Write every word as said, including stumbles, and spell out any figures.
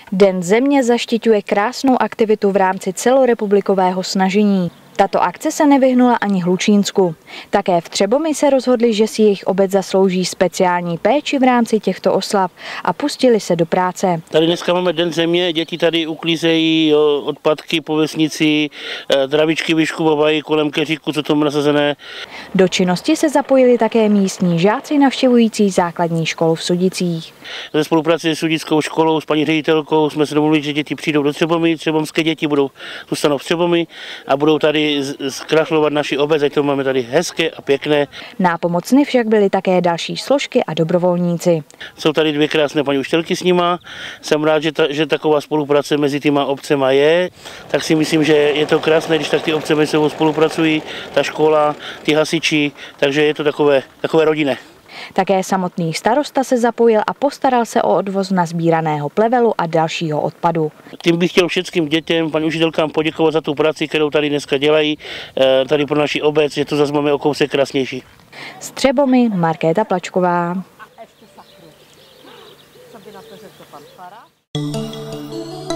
Den země zaštiťuje krásnou aktivitu v rámci celorepublikového snažení. Tato akce se nevyhnula ani Hlučínsku. Také v Třebomi se rozhodli, že si jejich obec zaslouží speciální péči v rámci těchto oslav a pustili se do práce. Tady dneska máme Den země, děti tady uklízejí odpadky po vesnici, travičky vyškubovají kolem keříku, co tomu nasazené. Do činnosti se zapojili také místní žáci navštěvující základní školu v Sudicích. Ve spolupráci s Sudickou školou, s paní ředitelkou jsme se domluvili, že děti přijdou do Třebomi, třebomské děti budou zůstanou v Třebomi a budou tady zkrachlovat naši obec, ať to máme tady hezké a pěkné. Nápomocny však byly také další složky a dobrovolníci. Jsou tady dvě krásné paní učitelky s nima. Jsem rád, že, ta, že taková spolupráce mezi těma obcema je. Tak si myslím, že je to krásné, když tak ty obce mezi sebou spolupracují, ta škola, ty hasiči, takže je to takové, takové rodinné. Také samotný starosta se zapojil a postaral se o odvoz nazbíraného plevelu a dalšího odpadu. Tím bych chtěl všem dětem, paní učitelkám poděkovat za tu práci, kterou tady dneska dělají, tady pro naši obec, že to zase máme o kousek krásnější. S Třebomi Markéta Plačková. Co by na to řekl pan Fara?